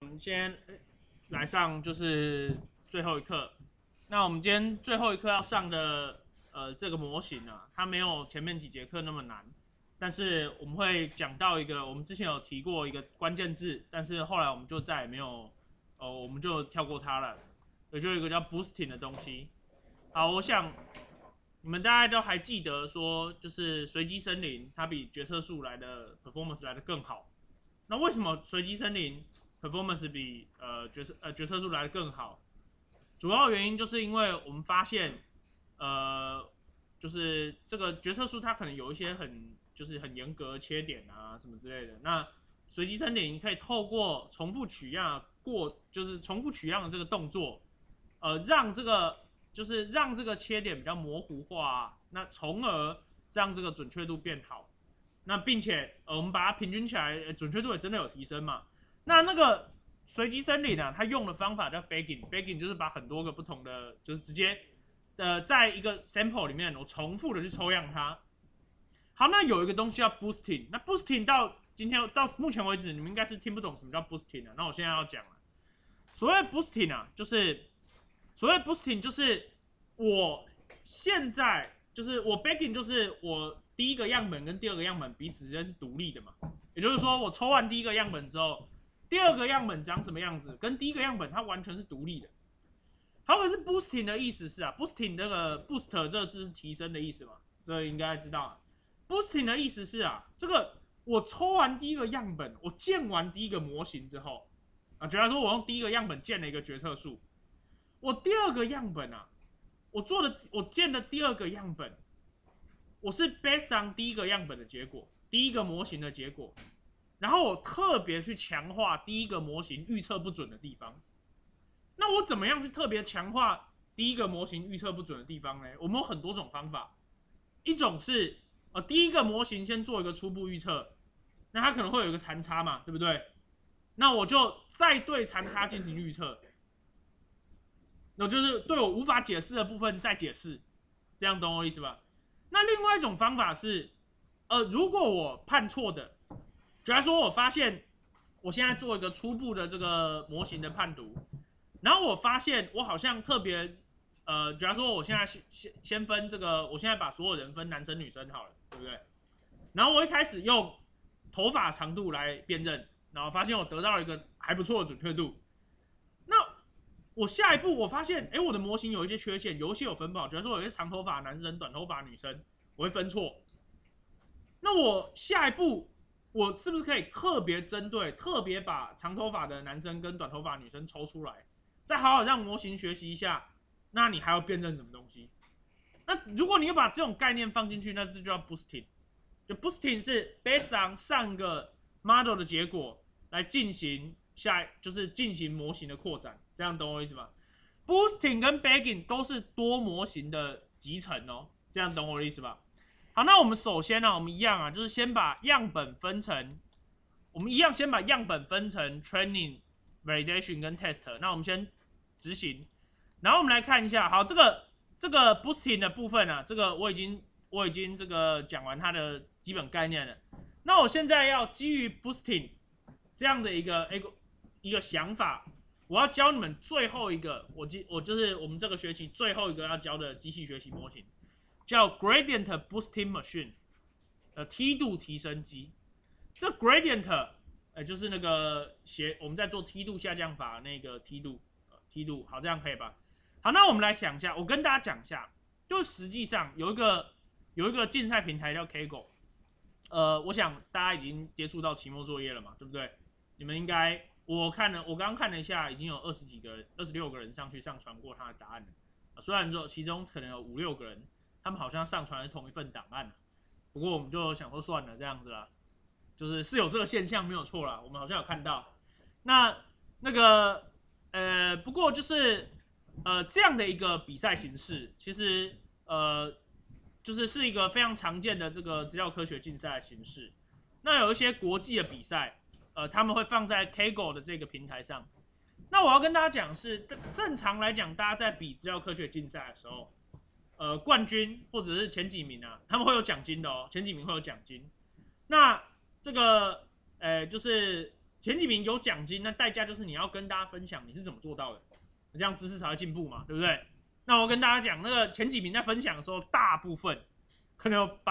我们先来上就是最后一课。那我们今天最后一课要上的这个模型啊，它没有前面几节课那么难，但是我们会讲到一个我们之前有提过一个关键字，但是后来我们就再也没有我们就跳过它了。也就有一个叫 boosting 的东西。好，我想你们大家都还记得说，就是随机森林它比决策树来的 performance 来的更好。那为什么随机森林 performance 比决策树来的更好？主要原因就是因为我们发现，就是这个决策树它可能有一些很严格的缺点啊什么之类的。那随机森林可以透过重复取样就是重复取样的这个动作，让这个切点比较模糊化，那从而让这个准确度变好。那并且我们把它平均起来，准确度也真的有提升嘛。那个随机森林啊，它用的方法叫 bagging 就是把很多个不同的，就是直接在一个 sample 里面，我重复的去抽样它。好，那有一个东西叫 boosting， 那 boosting 到目前为止，你们应该是听不懂什么叫 boosting 啊。那我现在要讲了，所谓 boosting 啊，就是我现在就是我 bagging 就是我第一个样本跟第二个样本彼此之间是独立的嘛，也就是说我抽完第一个样本之后，第二个样本长什么样子，跟第一个样本它完全是独立的。好，可是 boosting 的意思是啊 ，boosting 这个 boost 这个字是提升的意思嘛，这个应该知道啊。boosting 的意思是啊，这个我抽完第一个样本，我建完第一个模型之后啊，假如说我用第一个样本建了一个决策树，我第二个样本啊，我建的第二个样本，我是 based on 第一个样本的结果，第一个模型的结果，然后我特别去强化第一个模型预测不准的地方。那我怎么样去特别强化第一个模型预测不准的地方呢？我们有很多种方法，一种是第一个模型先做一个初步预测，那它可能会有一个残差嘛，对不对？那我就再对残差进行预测，那就是对我无法解释的部分再解释，这样懂我意思吧？那另外一种方法是，如果我判错的，假如说我发现我现在做一个初步的这个模型的判读，然后我发现我好像特别，假如说我现在先分这个，我现在把所有人分男生女生好了，对不对？然后我一开始用头发长度来辨认，然后发现我得到了一个还不错的准确度。那我下一步我发现，我的模型有一些缺陷，有一些有分不好，比如说有些长头发男生、短头发女生，我会分错。那我下一步我是不是可以特别把长头发的男生跟短头发女生抽出来，再好好让模型学习一下？那你还要辨认什么东西？那如果你要把这种概念放进去，那这就叫 boosting。就 boosting 是 based on 上个 model 的结果来进行进行模型的扩展，这样懂我意思吗 ？boosting 跟 bagging 都是多模型的集成哦，这样懂我的意思吧？好，那我们首先呢，我们一样啊，就是先把样本分成，training、validation 跟 test。那我们先执行，然后我们来看一下，好，这个 boosting 的部分啊，这个我已经这个讲完它的基本概念了。那我现在要基于 boosting 这样的一个想法，我要教你们最后一个，我就是我们这个学期最后一个要教的机器学习模型，叫 gradient boosting machine，梯度提升机。这 gradient，就是那个我们在做梯度下降法那个梯度，好，这样可以吧？好，那我们来讲一下，我跟大家讲一下，就实际上有一个竞赛平台叫 Kaggle，我想大家已经接触到期末作业了嘛，对不对？你们应该我刚刚看了一下，已经有26个人上去上传过他的答案了。虽然说其中可能有5、6个人，他们好像上传的同一份档案，不过我们就想说算了这样子啦，就是有这个现象没有错啦，我们好像有看到。那个不过就是这样的一个比赛形式，其实是一个非常常见的这个资料科学竞赛的形式。那有一些国际的比赛，他们会放在 Kaggle 的这个平台上。那我要跟大家讲是，正常来讲，大家在比资料科学竞赛的时候，冠军或者是前几名啊，他们会有奖金的哦，前几名会有奖金。那这个，就是前几名有奖金，那代价就是你要跟大家分享你是怎么做到的，这样知识才会进步嘛，对不对？那我跟大家讲，那个前几名在分享的时候，大部分可能有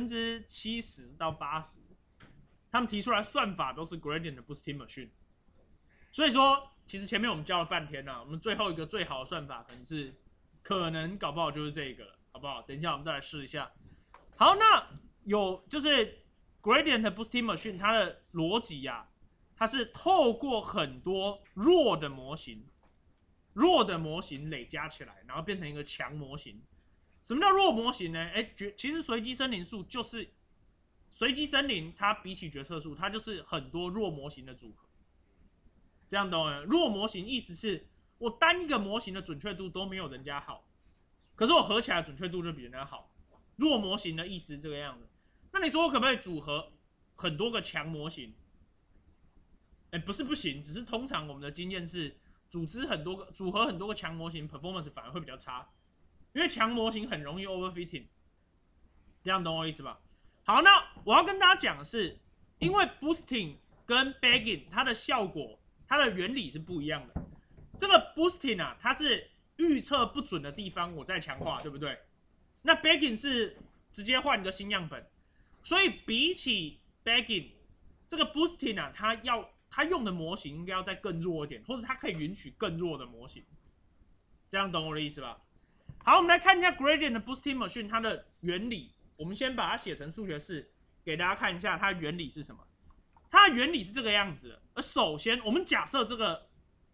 70%到80%，他们提出来算法都是 Gradient Boosting Machine。所以说，其实前面我们教了半天我们最后一个最好的算法可能搞不好就是这个了，好不好？等一下我们再来试一下。好，那就是 Gradient Boosting Machine 它的逻辑它是透过很多弱的模型累加起来，然后变成一个强模型。什么叫弱模型呢？其实随机森林数就是随机森林，它比起决策树，它就是很多弱模型的组合。这样懂吗？弱模型意思是我单一个模型的准确度都没有人家好，可是我合起来准确度就比人家好。弱模型的意思是这个样子。那你说我可不可以组合很多个强模型？不是不行，只是通常我们的经验是组合很多个强模型 ，performance 反而会比较差，因为强模型很容易 overfitting。这样懂我意思吧？好，那我要跟大家讲的是，因为 boosting 跟 bagging 它的效果。它的原理是不一样的。这个 boosting它是预测不准的地方我再强化，对不对？那 bagging 是直接换一个新样本，所以比起 bagging， 这个 boosting它用的模型应该要再更弱一点，或者它可以允许更弱的模型。这样懂我的意思吧？好，我们来看一下 Gradient Boosting Machine 它的原理。我们先把它写成数学式，给大家看一下它的原理是什么。它的原理是这个样子的。而首先，我们假设这个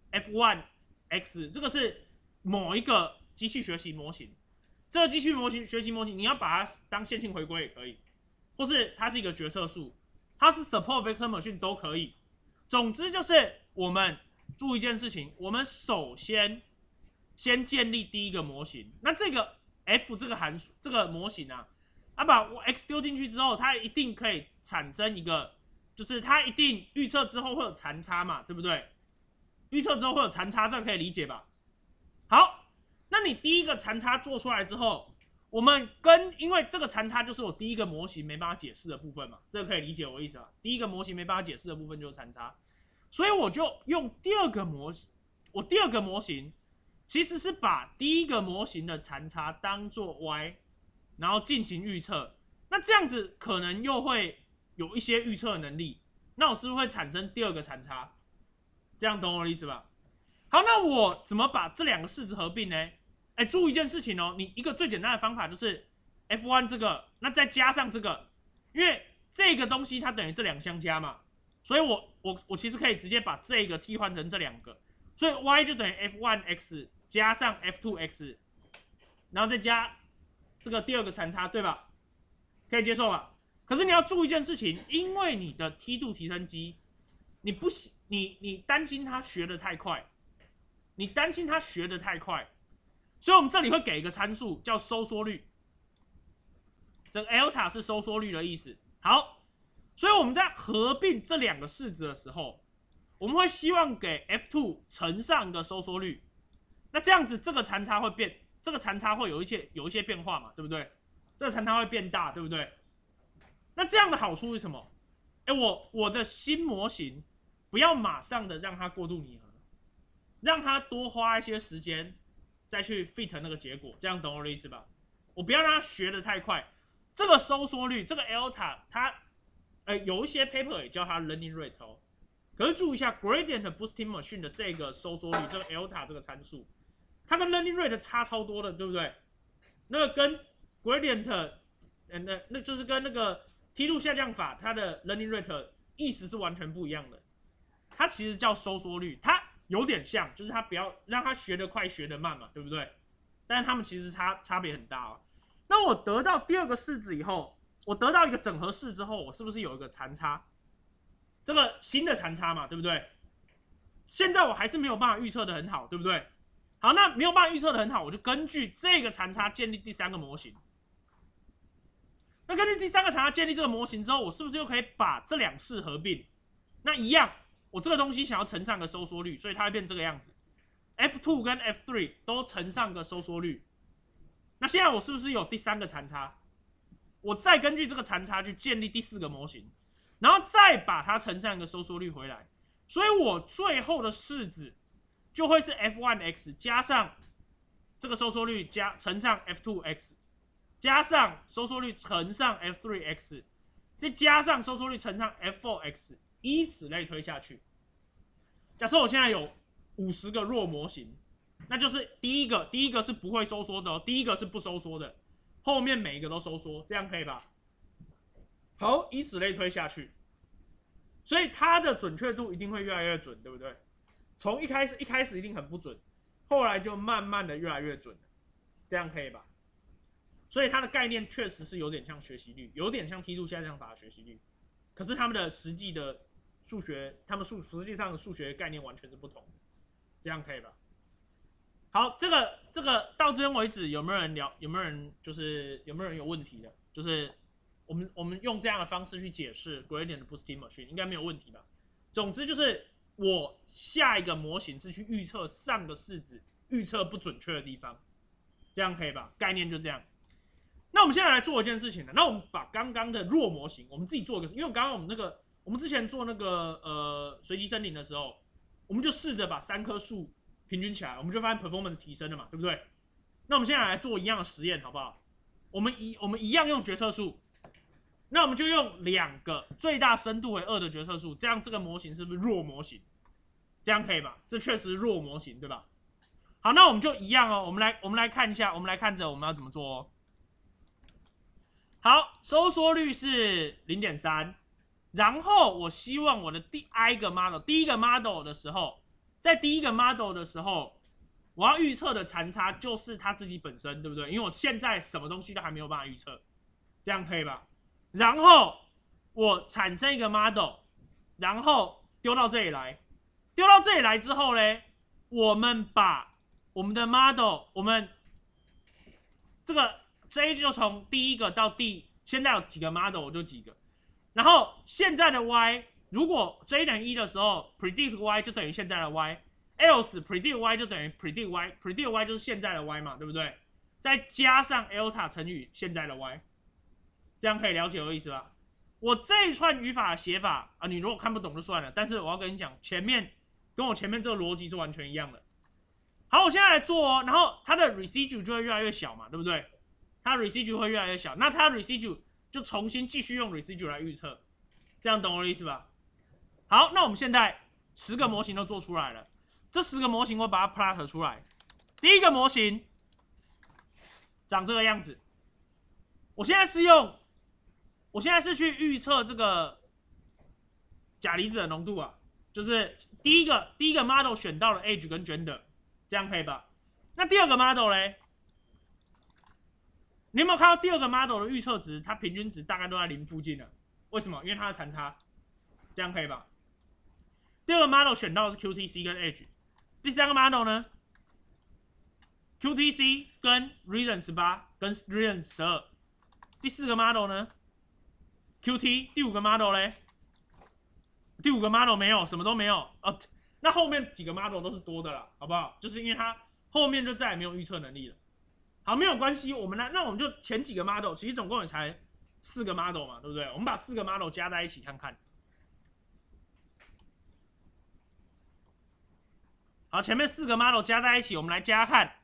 F1X 这个是某一个机器学习模型，这个机器学习模型，你要把它当线性回归也可以，或是它是一个决策树，它是 Support Vector Machine 都可以。总之就是我们注意一件事情，我们首先建立第一个模型。那这个 F 这个模型把我 X 丢进去之后，它一定可以产生一个。就是它一定预测之后会有残差嘛，对不对？预测之后会有残差，这个可以理解吧？好，那你第一个残差做出来之后，我们因为这个残差就是我第一个模型没办法解释的部分嘛，这个可以理解我的意思吧？第一个模型没办法解释的部分就是残差，所以我就用第二个模型，我第二个模型其实是把第一个模型的残差当做 y， 然后进行预测，那这样子可能又会。有一些预测能力，那我是不是会产生第二个残差？这样懂我的意思吧？好，那我怎么把这两个式子合并呢？注意一件事情哦，你一个最简单的方法就是 F1 这个，那再加上这个，因为这个东西它等于这两相加嘛，所以我其实可以直接把这个替换成这两个，所以 y 就等于 F1x 加上 F2x， 然后再加这个第二个残差，对吧？可以接受吧？可是你要注意一件事情，因为你的梯度提升机，你担心它学得太快，所以我们这里会给一个参数叫收缩率，这个 Alpha 是收缩率的意思。好，所以我们在合并这两个式子的时候，我们会希望给 F2 乘上一个收缩率，那这样子这个残差会变，这个残差会有一些变化嘛，对不对？这个残差会变大，对不对？那这样的好处是什么？我的新模型不要马上的让它过度拟合，让它多花一些时间再去 fit 那个结果，这样懂我的意思吧？我不要让它学得太快。这个收缩率，这个 Alpha， 它有一些 paper 也叫它 learning rate 哦。可是注意一下 Gradient Boosting Machine 的这个收缩率，这个 Alpha 这个参数，它跟 learning rate 差超多的，对不对？那个跟 Gradient， 那就是跟那个梯度下降法，它的 learning rate 意思是完全不一样的。它其实叫收缩率，它有点像，就是它不要让它学得快学得慢嘛，对不对？但是它们其实差别很大哦。那我得到第二个式子以后，我得到一个整合式之后，我是不是有一个残差？这个新的残差嘛，对不对？现在我还是没有办法预测的很好，对不对？好，那没有办法预测的很好，我就根据这个残差建立第三个模型。那根据第三个残差建立这个模型之后，我是不是又可以把这两式合并？那一样，我这个东西想要乘上个收缩率，所以它会变这个样子。F2 跟 F3 都乘上个收缩率。那现在我是不是有第三个残差？我再根据这个残差去建立第四个模型，然后再把它乘上一个收缩率回来。 所以我最后的式子就会是 f1x 加上这个收缩率乘上 f2x， 加上收缩率乘上 f3x， 再加上收缩率乘上 f4x， 以此类推下去。假设我现在有50个弱模型，那就是第一个是不会收缩的哦，第一个是不收缩的，后面每一个都收缩，这样可以吧？好，以此类推下去。所以它的准确度一定会越来越准，对不对？从一开始一定很不准，后来就慢慢的越来越准，这样可以吧？所以它的概念确实是有点像学习率，有点像梯度下降法的学习率，可是他们的实际的数学，实际上的数学概念完全是不同的，这样可以吧？好，这个到这边为止，有没有人有问题的？就是我们用这样的方式去解释 gradient boosting machine 应该没有问题吧？总之就是我下一个模型是去预测上个式子预测不准确的地方，这样可以吧？概念就这样。那我们现在来做一件事情呢，那我们把刚刚的弱模型，我们自己做一个，因为刚刚我们之前做那个随机森林的时候，我们就试着把3棵树平均起来，我们就发现 performance 提升了嘛，对不对？那我们现在来做一样的实验，好不好？我们一样用决策树。那我们就用2个最大深度为2的决策树，这样这个模型是不是弱模型？这样可以吧？这确实是弱模型，对吧？好，那我们就一样哦。我们来看一下，我们来看着我们要怎么做哦。好，收缩率是 0.3， 然后我希望我的第一个 model 的时候，在第一个 model 的时候，我要预测的残差就是它自己本身，对不对？因为我现在什么东西都还没有办法预测，这样可以吧？然后我产生一个 model， 然后丢到这里来，丢到这里来之后呢，我们把我们的 model， 我们这个 J 就从第一个到现在有几个 model 我就几个，然后现在的 Y 如果 J 等于1的时候 ，predict Y 就等于现在的 Y，else predict Y 就等于 predict Y，predict Y 就是现在的 Y 嘛，对不对？再加上 alpha 乘以现在的 Y。这样可以了解我的意思吧？我这一串语法的写法啊，你如果看不懂就算了。但是我要跟你讲，跟我前面这个逻辑是完全一样的。好，我现在来做哦，然后它的 residue 就会越来越小嘛，对不对？它的 residue 会越来越小，那它的 residue 就重新继续用 residue 来预测，这样懂我的意思吧？好，那我们现在10个模型都做出来了，这10个模型我把它 plot 出来。第一个模型长这个样子，我现在是去预测这个钾离子的浓度啊，就是第一个 model 选到了 age 跟 gender， 这样可以吧？那第二个 model 嘞，你有没有看到第二个 model 的预测值，它平均值大概都在0附近了？为什么？因为它的残差，这样可以吧？第二个 model 选到的是 QTC 跟 age， 第三个 model 呢 ？QTC 跟 reason 18跟 reason 12， 第4个 model 呢？ QT 第5个 model 嘞，第5个 model 没有，什么都没有哦。那后面几个 model 都是多的啦，好不好？就是因为它后面就再也没有预测能力了。好，没有关系，那我们就前几个 model， 其实总共也才4个 model 嘛，对不对？我们把4个 model 加在一起看看。好，前面4个 model 加在一起，我们来加看。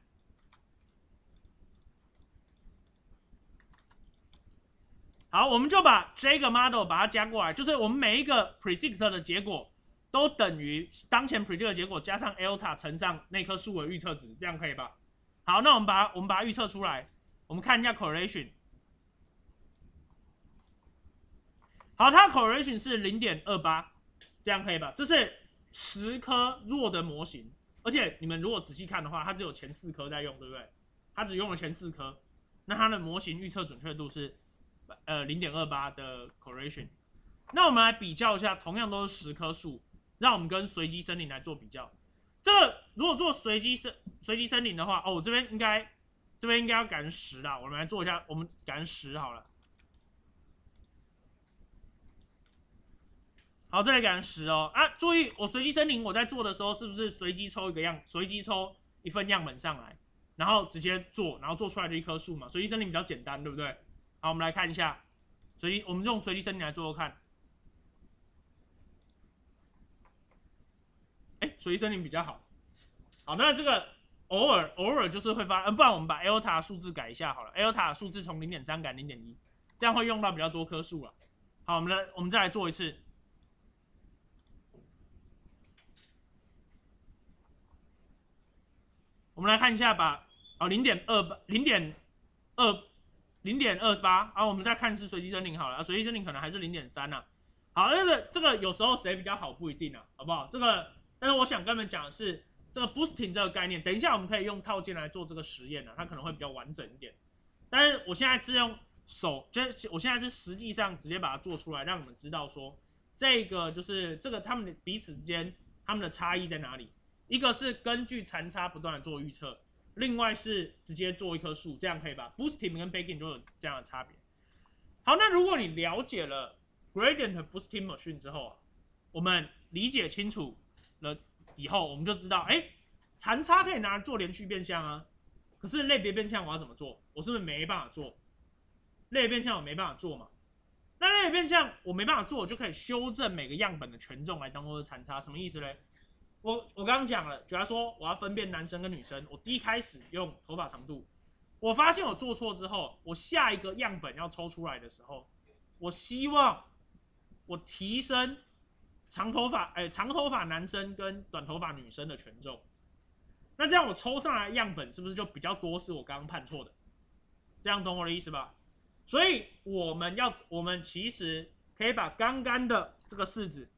好，我们就把这个 model 把它加过来，就是我们每一个 predict 的结果都等于当前 predict 的结果加上 alpha 乘上那棵树的预测值，这样可以吧？好，那我们把它预测出来，我们看一下 correlation。好，它的 correlation 是 0.28， 这样可以吧？这是10颗弱的模型，而且你们如果仔细看的话，它只有前4颗在用，对不对？它只用了前4颗，那它的模型预测准确度是0.28的 correlation。那我们来比较一下，同样都是10棵树，让我们跟随机森林来做比较。这个如果做随机森林的话，哦，这边应该要改成10啦。我们来做一下，我们改成10好了。好，这里改成10哦。啊，注意，我随机森林我在做的时候，是不是随机抽一份样本上来，然后直接做，然后做出来就一棵树嘛？随机森林比较简单，对不对？好，我们来看一下我们用随机森林来做做看。 随身领比较好。好，那这个偶尔就是会发，不然我们把 Elta 数字改一下好了 ，Elta 数字从0.3改0.1，这样会用到比较多颗数了。好，我们再来做一次。我们来看一下吧，0.28，然后我们再看是随机申领好了，随机申领可能还是0.3啊。好，这个有时候谁比较好不一定啊，好不好？这个，但是我想跟你们讲的是这个 boosting 这个概念，等一下我们可以用套件来做这个实验啊，它可能会比较完整一点。但是我现在是用手，就是我现在是实际上直接把它做出来，让你们知道说这个就是这个他们彼此之间他们的差异在哪里。一个是根据残差不断的做预测，另外是直接做一棵树，这样可以吧 ？Boosting 跟 Baking 就有这样的差别。好，那如果你了解了 Gradient Boosting Machine 之后啊，我们理解清楚了以后，我们就知道，残差可以拿来做连续变相啊，可是类别变相我要怎么做？我是不是没办法做？类别变相我没办法做嘛？那类别变相我没办法做，我就可以修正每个样本的权重来当做是残差，什么意思嘞？我刚刚讲了，假如说我要分辨男生跟女生，我第一开始用头发长度，我发现我做错之后，我下一个样本要抽出来的时候，我希望我提升长头发男生跟短头发女生的权重，那这样我抽上来的样本是不是就比较多是我刚刚判错的？这样懂我的意思吧？所以我们其实可以把刚刚的这个式子，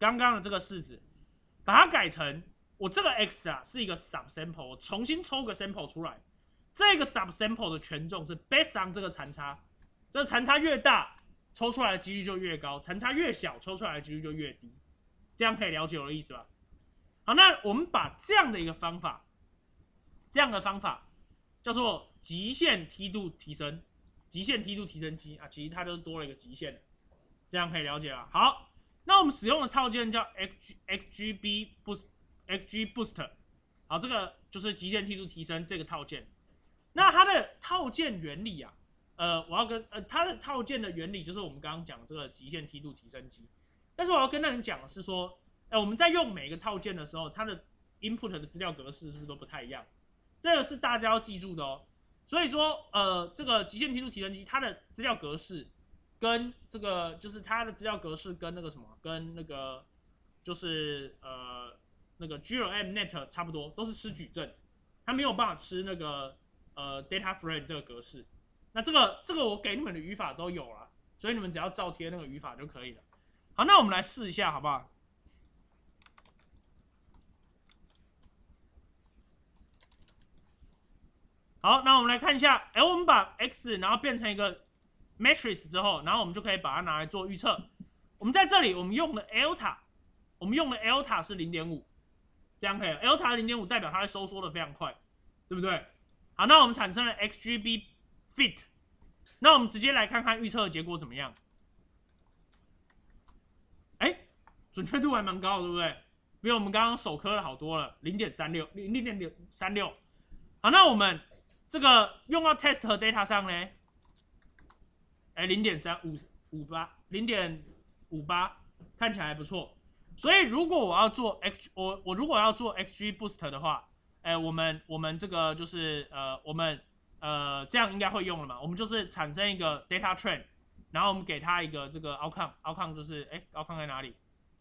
把它改成我这个 x 啊是一个 subsample， 我重新抽个 sample 出来，这个 subsample 的权重是 based on 这个残差，这个残差越大，抽出来的几率就越高；残差越小，抽出来的几率就越低。这样可以了解我的意思吧？好，那我们把这样的一个方法，叫做极限梯度提升机啊，其实它就是多了一个极限，这样可以了解了。好。那我们使用的套件叫 XG Boost， 好，这个就是极限梯度提升这个套件。那它的套件原理啊，它的套件的原理就是我们刚刚讲这个极限梯度提升机。但是我要跟大家讲的是说，我们在用每个套件的时候，它的 input 的资料格式是不是都不太一样？这个是大家要记住的哦。所以说，这个极限梯度提升机它的资料格式。跟这个就是它的资料格式跟那个什么，跟那个就是那个 GLM-net 差不多，都是吃矩阵，它没有办法吃那个data frame 这个格式。那这个我给你们的语法都有了，所以你们只要照贴那个语法就可以了。好，那我们来试一下好不好？好，那我们来看一下，我们把 x 然后变成一个matrix 之后，然后我们就可以把它拿来做预测。我们在这里，我们用的 Elta 是 0.5， 这样可以了。Elta 0.5代表它会收缩的非常快，对不对？好，那我们产生了 XGB fit， 那我们直接来看看预测的结果怎么样。准确度还蛮高的，对不对？比我们刚刚手科的好多了，0.36。好，那我们这个用到 test 和 data 上呢？0.58，看起来还不错。所以如果我要做我如果要做 XG Boost 的话，我们这个就是这样应该会用了嘛？我们就是产生一个 data train， 然后我们给它一个这个 outcome 就是outcome 在哪里？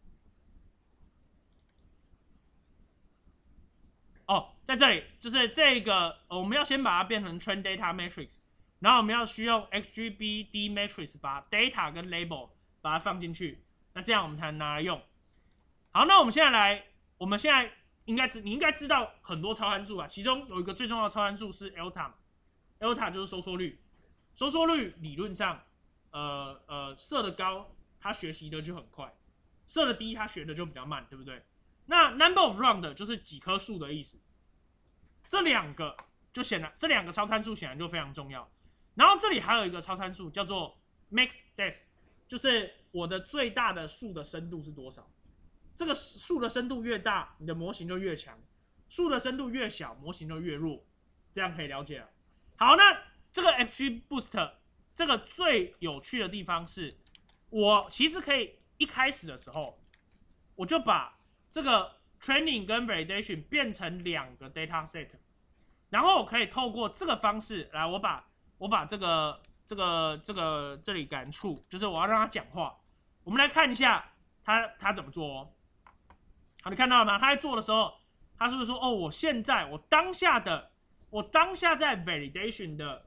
在这里，就是这个我们要先把它变成 train data matrix。然后我们要需要 XGBD matrix 把 data 跟 label 把它放进去，那这样我们才能拿来用。好，那我们现在你应该知道很多超函数啊，其中有一个最重要的超函数是 Elta 就是收缩率。收缩率理论上，设的高，它学习的就很快；设的低，它学的就比较慢，对不对？那 number of round 就是几棵树的意思。这两个超参数显然就非常重要。然后这里还有一个超参数叫做 max depth， 就是我的最大的树的深度是多少。这个树的深度越大，你的模型就越强；树的深度越小，模型就越弱。这样可以了解了。好，那这个 XG Boost 这个最有趣的地方是，我其实可以一开始的时候，我就把这个 training 跟 validation 变成2个 data set， 然后我可以透过这个方式来，我把这里感触，就是我要让他讲话。我们来看一下他怎么做哦。好，你看到了吗？他在做的时候，他是不是说哦，我当下在 validation 的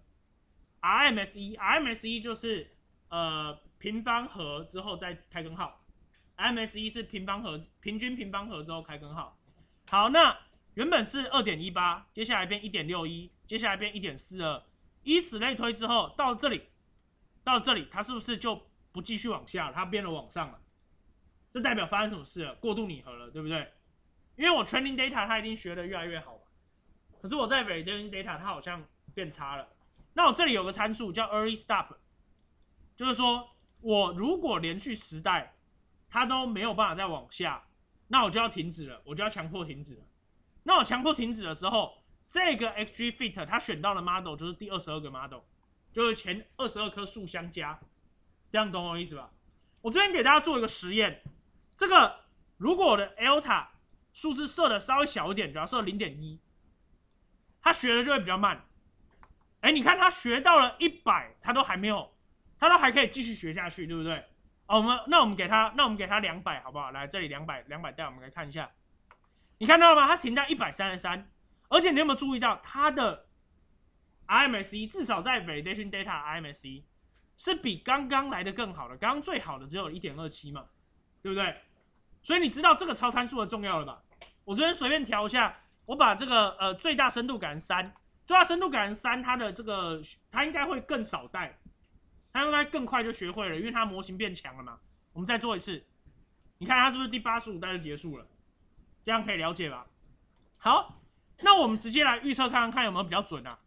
RMSE 就是平方和之后再开根号。RMSE 是平均平方和之后开根号。好，那原本是 2.18， 接下来变 1.61， 接下来变 1.42， 以此类推之后，到这里，它是不是就不继续往下了？它变得往上了？这代表发生什么事了？过度拟合了，对不对？因为我 training data 它一定学得越来越好嘛，可是我在 validation data 它好像变差了。那我这里有个参数叫 early stop， 就是说我如果连续10代它都没有办法再往下，那我就要停止了，我就要强迫停止了。那我强迫停止的时候，这个 XGFit 它选到的 model 就是第22个 model， 就是前22棵树相加，这样懂我意思吧？我这边给大家做一个实验，这个如果我的 Alta 数字设的稍微小一点，只要设 0.1， 它学的就会比较慢。哎，你看它学到了100，它都还可以继续学下去，对不对？哦，那我们给他200好不好？来这里200带我们来看一下，你看到了吗？它停在133，而且你有没有注意到它的 RMSE 至少在 validation data RMSE 是比刚刚来的更好的，刚刚最好的只有 1.27 嘛，对不对？所以你知道这个超参数的重要了吧？我这边随便调一下，我把这个最大深度改成3，最大深度改成3，它的这个它应该会更少代。它应该更快就学会了，因为它模型变强了嘛。我们再做一次，你看它是不是第85代就结束了？这样可以了解吧？好，那我们直接来预测看看有没有比较准啊。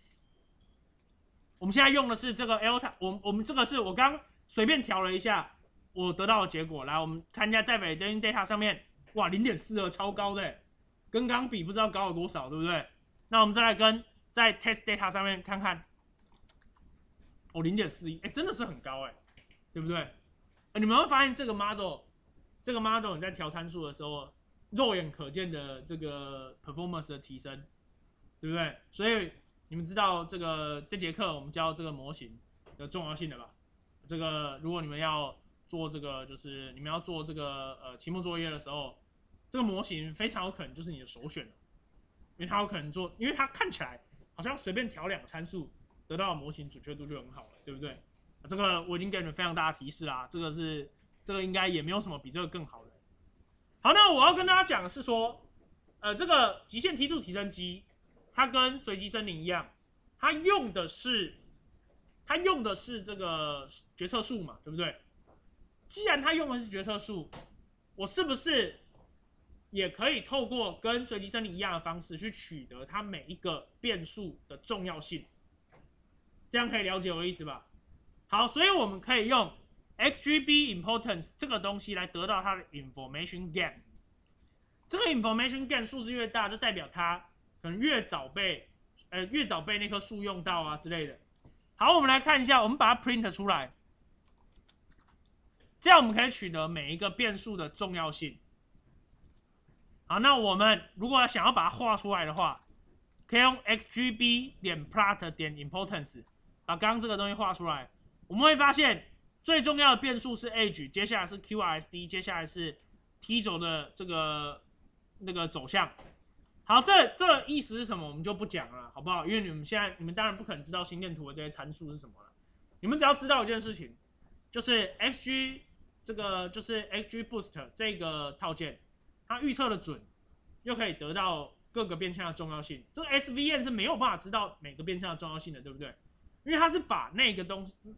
我们现在用的是这个 Alta， 我们这个是我刚随便调了一下，我得到的结果。来，我们看一下在 validation data 上面，哇，0.42超高的，跟刚比不知道高了多少，对不对？那我们再来跟在 test data 上面看看。哦，0.41，哎，真的是很高哎，对不对？你们会发现这个 model 你在调参数的时候，肉眼可见的这个 performance 的提升，对不对？所以你们知道这节课我们教这个模型的重要性的吧？这个如果你们要做这个，就是你们要做这个期末作业的时候，这个模型非常有可能就是你的首选，因为它有可能做，因为它看起来好像随便调2个参数。得到的模型准确度就很好了，对不对？这个我已经给你们非常大的提示啦，这个应该也没有什么比这个更好的。好，那我要跟大家讲的是说，这个极限梯度提升机，它跟随机森林一样，它用的是这个决策树嘛，对不对？既然它用的是决策树，我是不是也可以透过跟随机森林一样的方式去取得它每一个变数的重要性？这样可以了解我的意思吧？好，所以我们可以用 XGB importance 这个东西来得到它的 information gain。这个 information gain 数字越大，就代表它可能越早被那棵树用到啊之类的。好，我们来看一下，我们把它 print 出来，这样我们可以取得每一个变数的重要性。好，那我们如果想要把它画出来的话，可以用 xgb.plot.importance。把刚刚这个东西画出来，我们会发现最重要的变数是 age， 接下来是 QRST， 接下来是 T 轴的那个走向。好，这意思是什么？我们就不讲了，好不好？因为你们当然不可能知道心电图的这些参数是什么了。你们只要知道一件事情，就是 XG 就是 XG Boost 这个套件，它预测的准，又可以得到各个变项的重要性。这个 SVM 是没有办法知道每个变项的重要性的，对不对？因为它是把那个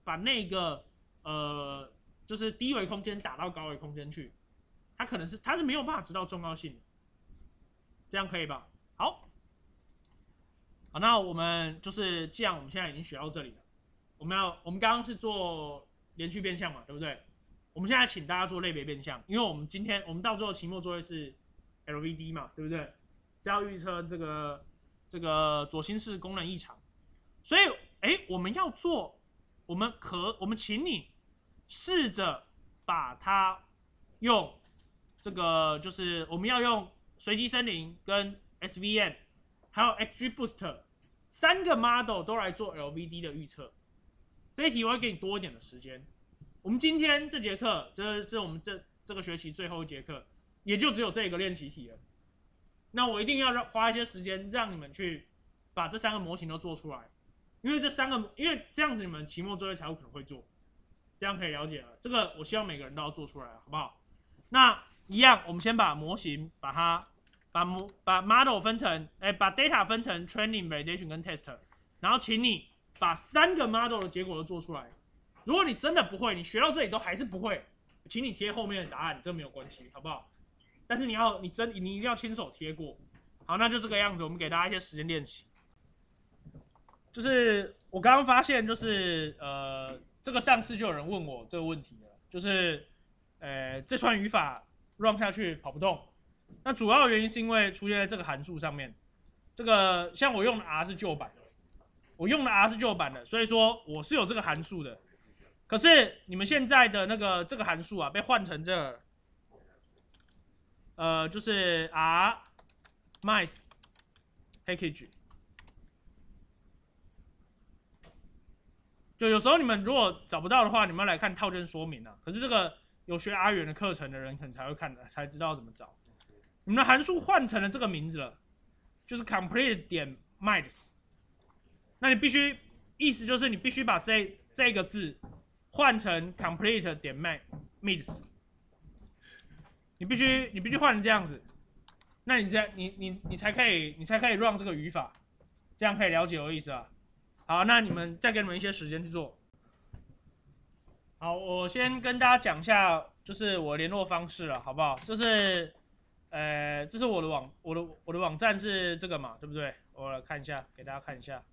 就是低维空间打到高维空间去，它是没有办法知道重要性的，这样可以吧？好，那我们就是既然我们现在已经学到这里了，我们刚刚是做连续变项嘛，对不对？我们现在请大家做类别变项，因为我们到最后期末作业是 LVD 嘛，对不对？是要预测这个左心室功能异常，所以我们要做，我们请你试着把它用这个，就是我们要用随机森林跟 SVN， 还有 XGBoost 3个 model 都来做 LVD 的预测。这一题我会给你多一点的时间。我们今天这节课，这是我们这个学期最后一节课，也就只有这个练习题了。那我一定要花一些时间让你们去把这3个模型都做出来，因为这样子你们期末作业才有可能会做，这样可以了解了。这个我希望每个人都要做出来，好不好？那一样，我们先把模型把 model 分成，把 data 分成 training、validation 跟 test， 然后请你把3个 model 的结果都做出来。如果你真的不会，你学到这里都还是不会，请你贴后面的答案，这没有关系，好不好？但是你一定要亲手贴过。好，那就这个样子，我们给大家一些时间练习。就是我刚刚发现，就是这个上次就有人问我这个问题了，就是这串语法 run 下去跑不动。那主要原因是因为出现在这个函数上面。这个像我用的 R 是旧版的，所以说我是有这个函数的。可是你们现在的这个函数啊，被换成这就是 R mice package。就有时候你们如果找不到的话，你们要来看套件说明啊。可是这个有学 R 语言的课程的人可能才会看的，才知道怎么找。你们的函数换成了这个名字了，就是 complete 点 mice。那你必须意思就是你必须把这个字换成 complete 点 mice。你必须换成这样子，那你才可以 run 这个语法，这样可以了解我的意思啊。好，那再给你们一些时间去做。好，我先跟大家讲一下，就是我联络方式了，好不好？就是这是我的网站是这个嘛，对不对？我来看一下，给大家看一下。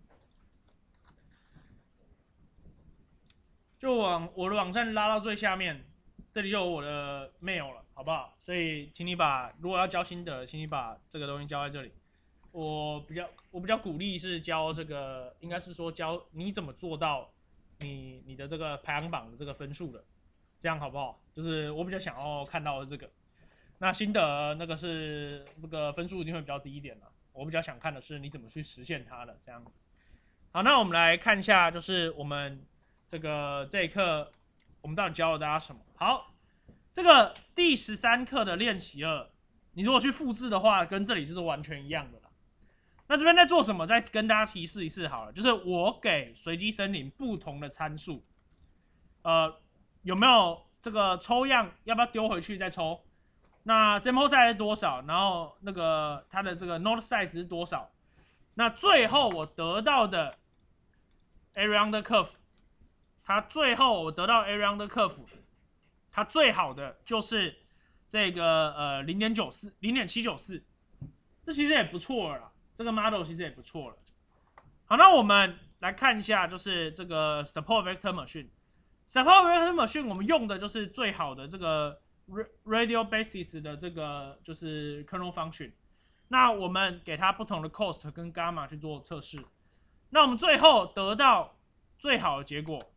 就我的网站拉到最下面，这里就有我的 mail 了，好不好？所以请你如果要教心得，请你把这个东西交在这里。我比较鼓励是教这个，应该是说教你怎么做到你的这个排行榜的这个分数的，这样好不好？就是我比较想要看到的这个。那心得那个是这个分数一定会比较低一点了，我比较想看的是你怎么去实现它的这样子。好，那我们来看一下，就是我们这一课我们到底教了大家什么？好，这个第13课的练习2，你如果去复制的话，跟这里就是完全一样的啦。那这边在做什么？再跟大家提示一次好了，就是我给随机森林不同的参数，有没有这个抽样？要不要丢回去再抽？那 sample size 是多少？然后它的这个 node size 是多少？那最后我得到的 area under curve， 它最后我得到 area under curve， 它最好的就是这个0.94、0.794，这其实也不错了啦。这个 model 其实也不错了。好，那我们来看一下，就是这个 support vector machine。support vector machine 我们用的就是最好的这个 radial basis 的这个就是 kernel function。那我们给它不同的 cost 跟 gamma 去做测试。那我们最后得到最好的结果。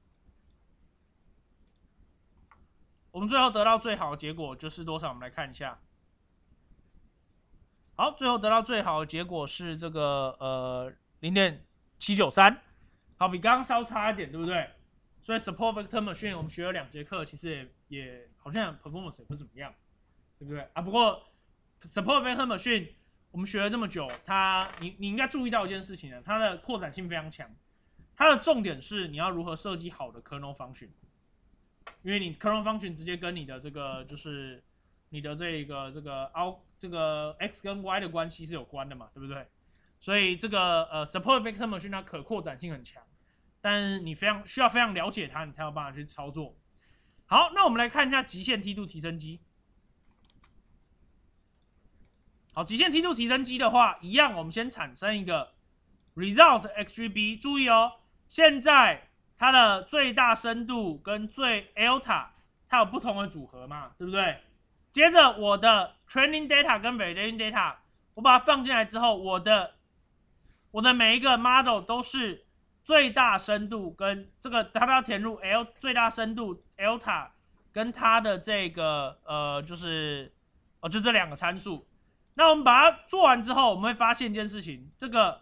我们最后得到最好的结果就是多少？我们来看一下。好，最后得到最好的结果是这个0.793，好，比刚刚稍差一点，对不对？所以 support vector machine 我们学了2节课，其实也好像 performance 也不怎么样，对不对啊？不过 support vector machine 我们学了这么久，你应该注意到一件事情呢，它的扩展性非常强。它的重点是你要如何设计好的 kernel function， 因为你 kernel function 直接跟你的这个就是你的这个 x 跟 y 的关系是有关的嘛，对不对？所以这个support vector machine 它可扩展性很强，但是你需要非常了解它，你才有办法去操作。好，那我们来看一下极限梯度提升机。好，极限梯度提升机的话，一样我们先产生一个 result XGB， 注意哦，现在它的最大深度跟最 alpha 它有不同的组合嘛，对不对？接着我的 training data 跟 validation data， 我把它放进来之后，我的每一个 model 都是最大深度跟这个它都要填入 最大深度 alpha 跟它的这个就是哦，就这2个参数。那我们把它做完之后，我们会发现一件事情，这个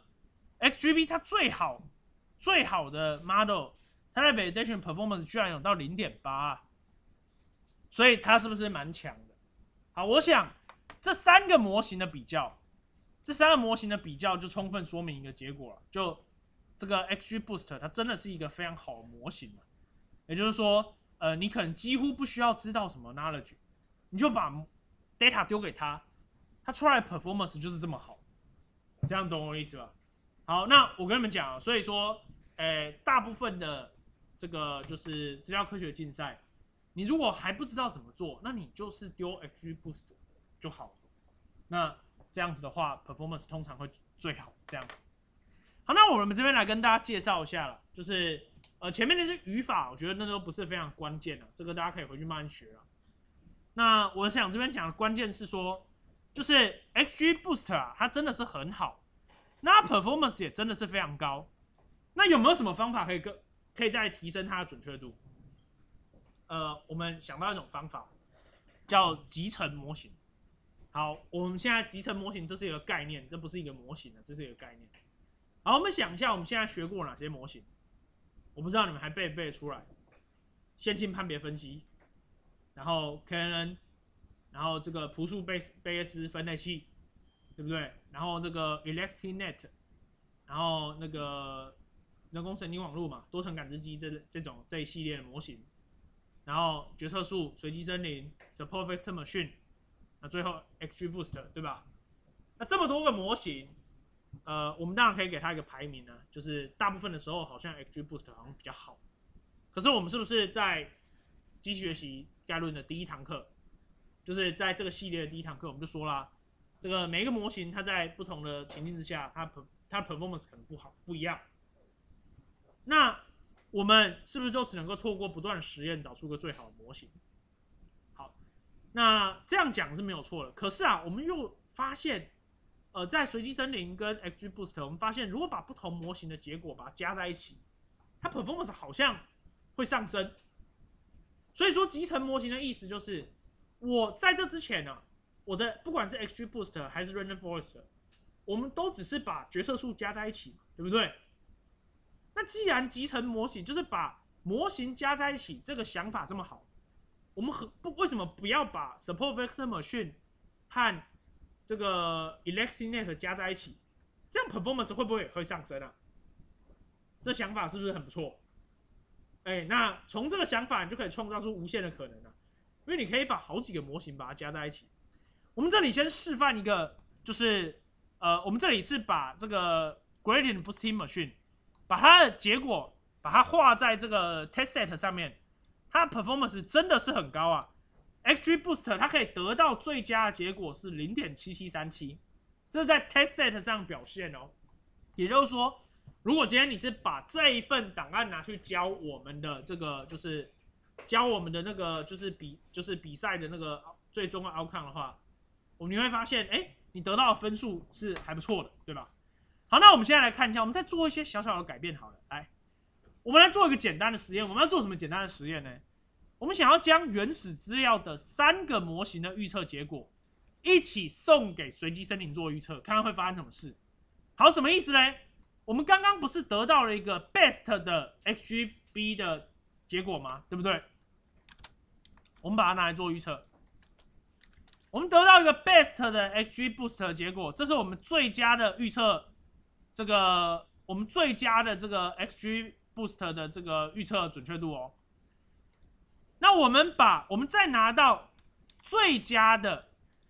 XGB 它最好的 model， 它在 validation performance 居然有到 0.8 啊，所以它是不是蛮强的？好，我想这3个模型的比较，就充分说明一个结果了，就这个 XGBoost 它真的是一个非常好的模型，也就是说，你可能几乎不需要知道什么 knowledge， 你就把 data 丢给他，它出来的 performance 就是这么好，这样懂我的意思吧？好，那我跟你们讲，所以说，大部分的这个就是资料科学竞赛，你如果还不知道怎么做，那你就是丢 XGBoost 就好。那这样子的话 ，performance 通常会最好。这样子。好，那我们这边来跟大家介绍一下了，就是前面那些语法，我觉得那都不是非常关键的，这个大家可以回去慢慢学啊。那我想这边讲的关键是说，就是 XGBoost 啊，它真的是很好。那 performance 也真的是非常高，那有没有什么方法可以再提升它的准确度？我们想到一种方法，叫集成模型。好，我们现在集成模型这是一个概念，这不是一个模型的，这是一个概念。好，我们想一下，我们现在学过哪些模型？我不知道你们还背不背得出来？线性判别分析，然后 KNN， 然后这个朴树贝斯分类器。对不对？然后那个 ElectriNet， 然后那个人工神经网络嘛，多层感知机这一系列的模型，然后决策树、随机森林、Support Vector Machine， 那最后 XGBoost， 对吧？那这么多个模型，我们当然可以给它一个排名呢，就是大部分的时候好像 XGBoost 好像比较好，可是我们是不是在机器学习概论的第1堂课，就是在这个系列的第1堂课，我们就说啦。这个每一个模型，它在不同的情境之下，它的 performance 可能不一样。那我们是不是就只能够透过不断的实验找出个最好的模型？好，那这样讲是没有错的。可是啊，我们又发现，在随机森林跟 XGBoost， 我们发现如果把不同模型的结果把它加在一起，它 performance 好像会上升。所以说，集成模型的意思就是，我在这之前呢。我的不管是 XGBoost 还是 Random Forest， 我们都只是把决策数加在一起嘛，对不对？那既然集成模型就是把模型加在一起，这个想法这么好，我们为什么不要把 Support Vector Machine 和这个 ElectriNet 加在一起？这样 performance 会不会也会上升啊？这想法是不是很不错？那从这个想法你就可以创造出无限的可能了，因为你可以把好几个模型把它加在一起。我们这里先示范一个，就是我们这里是把这个 Gradient Boosting Machine， 把它的结果把它画在这个 Test Set 上面，它的 performance 真的是很高啊。XGBoost 它可以得到最佳的结果是 0.7737， 这是在 Test Set 上表现哦。也就是说，如果今天你是把这一份档案拿去教我们的这个，就是教我们的那个就是比赛的那个最终的 outcome 的话，你会发现，你得到的分数是还不错的，对吧？好，那我们现在来看一下，我们再做一些小小的改变好了。来，我们来做一个简单的实验。我们要做什么简单的实验呢？我们想要将原始资料的3个模型的预测结果一起送给随机森林做预测，看看会发生什么事。好，什么意思呢？我们刚刚不是得到了一个 best 的 XGB 的结果吗？对不对？我们把它拿来做预测。我们得到一个 best 的 XGBoost 的结果，这是我们最佳的预测，我们最佳的这个 XGBoost 的这个预测准确度哦。那我们再拿到最佳的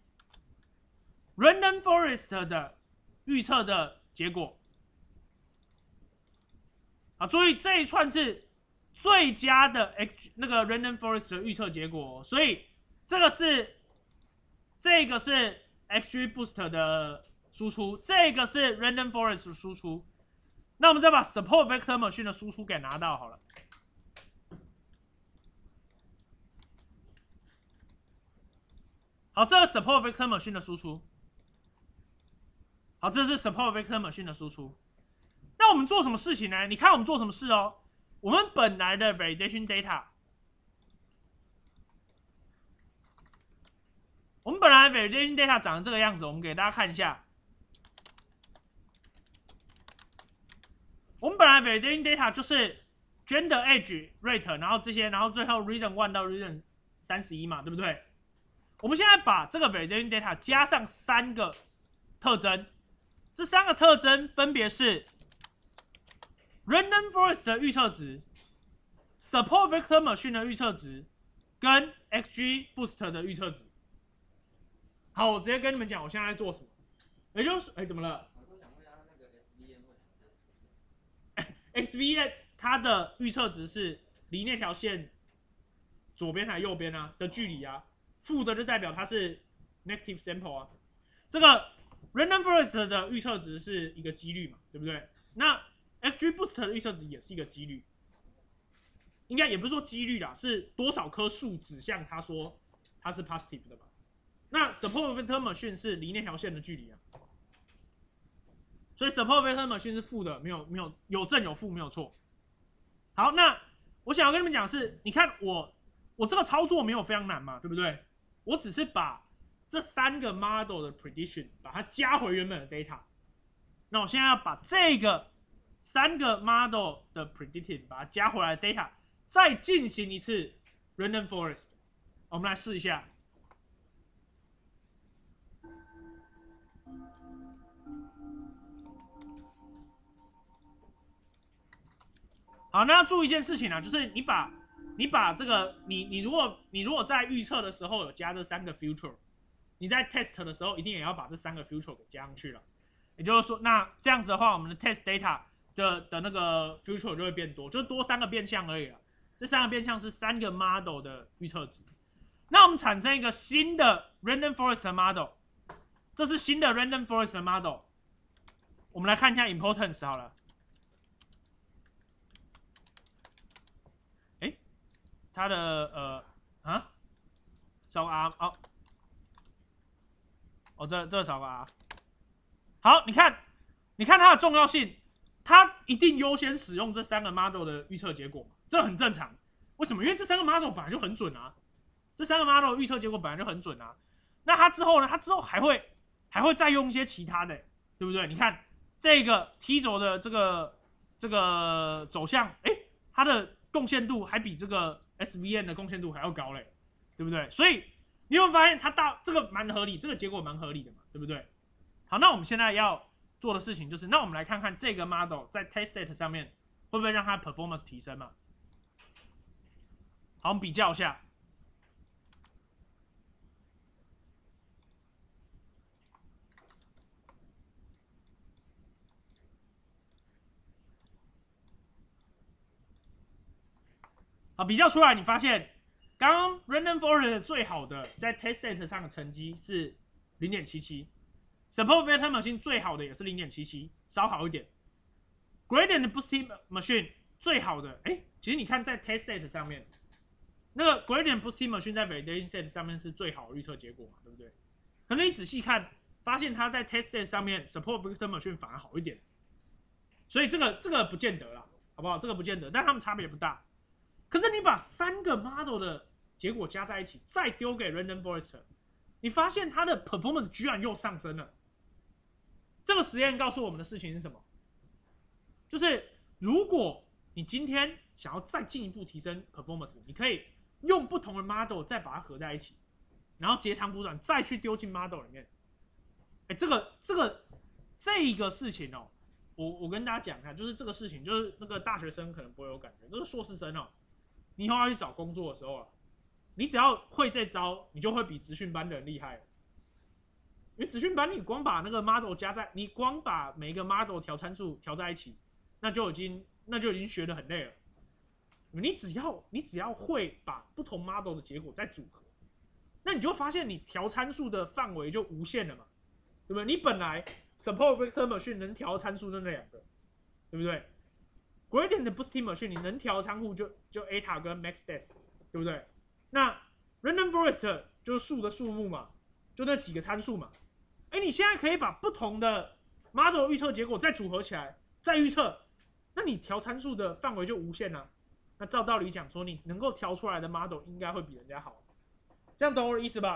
Random Forest 的预测的结果，啊，注意这一串是最佳的那个 Random Forest 的预测结果哦，所以这个是 XGBoost 的输出，这个是 Random Forest 的输出。那我们再把 Support Vector Machine 的输出给拿到好了。好，这个 Support Vector Machine 的输出。好，这是 Support Vector Machine 的输出。那我们做什么事情呢？你看我们做什么事哦？我们本来的 Validation Data。 我们本来 validation data 长成这个样子，我们给大家看一下。我们本来 validation data 就是 gender age rate， 然后这些，然后最后 reason 1到 reason 31嘛，对不对？我们现在把这个 validation data 加上3个特征，这3个特征分别是 random forest 的预测值、support vector machine 的预测值跟 XGBoost 的预测值。好，我直接跟你们讲，我现在在做什么。也就是，怎么了？我想问一下那个 SVN 它的预测值是离那条线左边还是右边啊的距离啊，负的就代表它是 negative sample 啊。这个 random forest 的预测值是一个几率嘛，对不对？那 XGBoost 的预测值也是一个几率，应该也不是说几率啦，是多少棵树指向它说它是 positive 的吧？那 support vector machine 是离那条线的距离啊，所以 support vector machine 是负的，有正有负没有错。好，那我想要跟你们讲的是，你看我这个操作没有非常难嘛，对不对？我只是把这3个 model 的 prediction 把它加回原本的 data。那我现在要把这个3个 model 的 predicted 把它加回来的 data， 再进行一次 random forest。我们来试一下。好，那要注意一件事情啊，就是你把这个你如果在预测的时候有加这3个 future， 你在 test 的时候一定也要把这3个 future 给加上去了。也就是说，那这样子的话，我们的 test data 的那个 future 就会变多，就多3个变项而已了。这3个变项是3个 model 的预测值。那我们产生一个新的 random forest model， 这是新的 random forest model。我们来看一下 importance 好了。它的少个 R 这少个 R。好，你看它的重要性，它一定优先使用这3个 model 的预测结果，这很正常。为什么？因为这3个 model 本来就很准啊，这3个 model 预测结果本来就很准啊。那它之后呢？它之后还会再用一些其他的，对不对？你看这个 T 轴的这个走向，它的贡献度还比这个 SVN 的贡献度还要高嘞，对不对？所以你有没有发现它这个蛮合理，这个结果蛮合理的嘛，对不对？好，那我们现在要做的事情就是，那我们来看看这个 model 在 test set 上面会不会让它 performance 提升嘛？好，我们比较一下。好，比较出来，你发现刚刚 random forest 最好的在 test set 上的成绩是 0.77，support vector machine 最好的也是 0.77， 稍好一点。gradient boosting machine 最好的，其实你看在 test set 上面，那个 gradient boosting machine 在 validation set 上面是最好的预测结果嘛，对不对？可是你仔细看，发现它在 test set 上面 support vector machine 反而好一点，所以这个不见得啦，好不好？这个不见得，但它们差别不大。可是你把3个 model 的结果加在一起，再丢给 random forest， 你发现它的 performance 居然又上升了。这个实验告诉我们的事情是什么？就是如果你今天想要再进一步提升 performance， 你可以用不同的 model 再把它合在一起，然后截长补短，再去丢进 model 里面。这个事情哦，我跟大家讲一下，就是这个事情，就是那个大学生可能不会有感觉，这个硕士生哦。你以后要去找工作的时候啊，你只要会这招，你就会比职训班的人厉害。因为职训班你光把那个 model 你光把每一个 model 调参数调在一起，那就已经学得很累了。你只要会把不同 model 的结果再组合，那你就发现你调参数的范围就无限了嘛，对不对？你本来 support vector machine 能调参数就那2个，对不对？gradient boosting machine 你能调的参数就 eta 跟 maxdef， 对不对？那 random forest 就是数的数目嘛，就那几个参数嘛。你现在可以把不同的 model 预测结果再组合起来，再预测，那你调参数的范围就无限了。那照道理讲说，你能够调出来的 model 应该会比人家好，这样懂我的意思吧？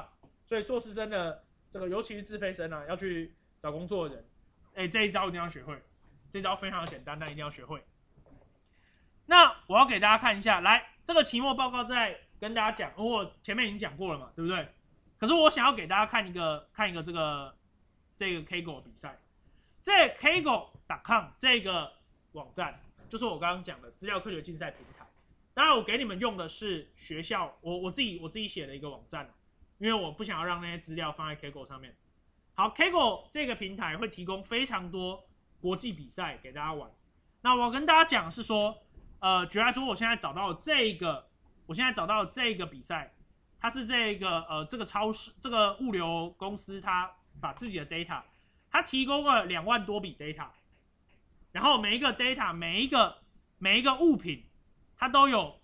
所以硕士生的这个，尤其是自费生啊，要去找工作的人，这一招一定要学会，这招非常的简单，但一定要学会。那我要给大家看一下，来，这个期末报告在跟大家讲，我前面已经讲过了嘛，对不对？可是我想要给大家看一个这个 Kaggle 比赛，这 Kaggle.com 这个网站，就是我刚刚讲的资料科学竞赛平台。当然，我给你们用的是学校我自己写的一个网站，因为我不想要让那些资料放在 Kaggle 上面。好 ，Kaggle 这个平台会提供非常多国际比赛给大家玩。那我跟大家讲是说，举例来说，我现在找到这个比赛，它是这个超市这个物流公司，它把自己的 data， 它提供了2万多笔 data， 然后每一个 data 每一个物品，它都有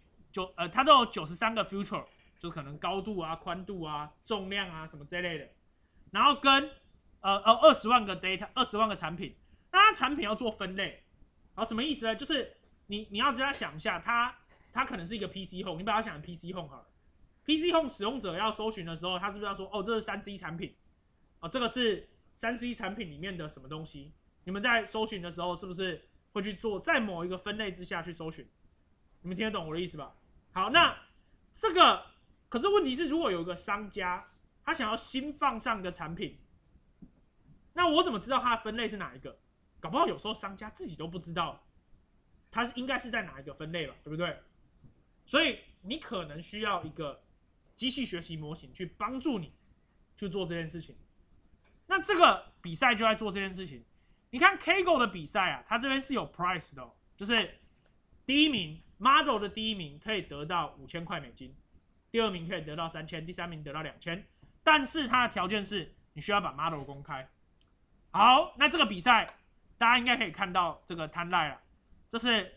93个 feature， 就是可能高度啊、宽度啊、重量啊什么这类的，然后跟20万个 data， 20万个产品，那它产品要做分类，好，什么意思呢？就是你要这样想一下，它可能是一个 PC Home， 你把它想成 PC Home 好了。PC Home 使用者要搜寻的时候，他是不是要说，这是3C 产品，这个是3C 产品里面的什么东西？你们在搜寻的时候，是不是会去做在某一个分类之下去搜寻？你们听得懂我的意思吧？好，那这个可是问题是，如果有一个商家他想要新放上一个产品，那我怎么知道它的分类是哪一个？搞不好有时候商家自己都不知道它应该是在哪一个分类吧，对不对？所以你可能需要一个机器学习模型去帮助你去做这件事情。那这个比赛就在做这件事情。你看 Kaggle 的比赛啊，它这边是有 price 的，就是第一名 model 的第一名可以得到5000块美金，第二名可以得到3000，第三名得到2000。但是它的条件是你需要把 model 公开。好，那这个比赛大家应该可以看到这个 timeline 了，这是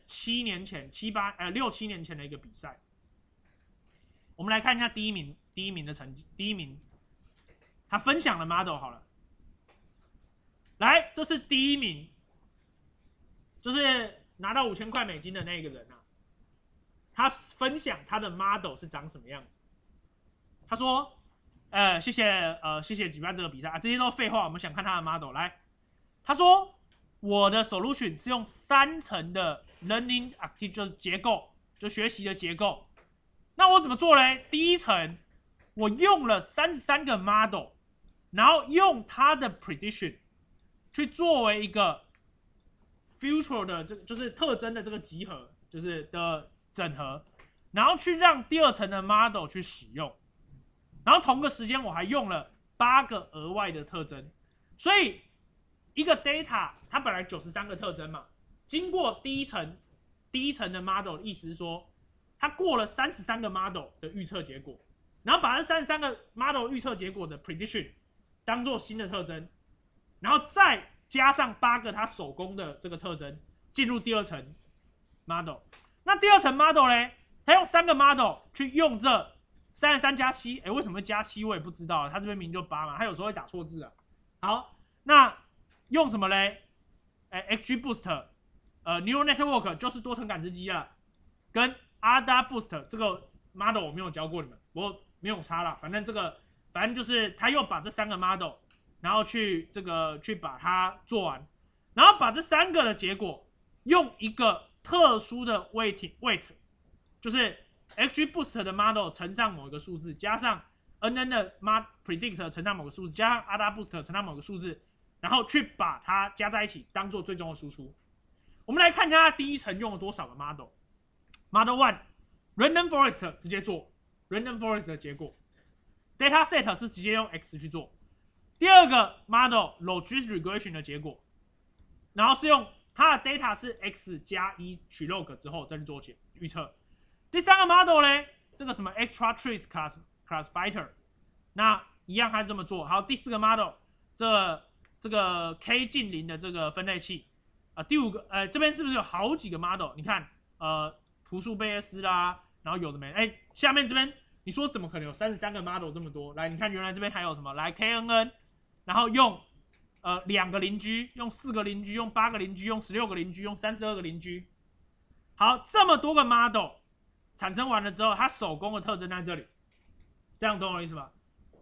6、7年前的一个比赛。我们来看一下第一名的成绩，第一名他分享了 model 好了，来，这是第一名，就是拿到5000块美金的那个人啊，他分享他的 model 是长什么样子。他说，谢谢举办这个比赛啊，这些都废话，我们想看他的 model。来，他说我的 solution 是用3层的 learning activity 就是结构，就学习的结构。那我怎么做嘞？第一层，我用了33个 model， 然后用它的 prediction 去作为一个 future 的这个就是特征的这个集合，就是的整合，然后去让第二层的 model 去使用，然后同个时间我还用了8个额外的特征，所以一个 data 它本来93个特征嘛，经过第一层的 model， 意思是说它过了33个 model 的预测结果，然后把这33个 model 预测结果的 prediction 当做新的特征，然后再加上8个它手工的这个特征进入第二层 model。那第二层 model 呢？它用3个 model 去用这33加7，为什么会加7我也不知道，它这边明就8嘛，它有时候会打错字啊。好，那用什么嘞？XGBoost，Neural Network 就是多层感知机啊，跟 AdaBoost 这个 model 我没有教过你们，我没有差啦，反正就是他又把这3个 model， 然后去把它做完，然后把这3个的结果用一个特殊的 weight， 就是 XGBoost 的 model 乘上某一个数字，加上 NN 的 predict 乘上某个数字，加上 AdaBoost 乘上某个数字，然后去把它加在一起，当做最终的输出。我们来看一下它第一层用了多少个 model。Model 1 Random Forest 直接做 Random Forest 的结果 ，Data Set 是直接用 X 去做。第二个 Model Logit Regression 的结果，然后是用它的 Data 是 X 加1取 log 之后再去做预测。第三个 Model 呢，这个什么 Extra Trace Classifier， 那一样还是这么做。好，第4个 Model 这个 K 近邻的这个分类器第5个这边是不是有好几个 Model？ 你看朴素贝叶斯啦，然后有的没，下面这边你说怎么可能有33个 model 这么多？来，你看原来这边还有什么？来 KNN， 然后用2个邻居，用4个邻居，用8个邻居，用16个邻居，用32个邻居。好，这么多个 model 产生完了之后，它手工的特征在这里，这样懂我的意思吧？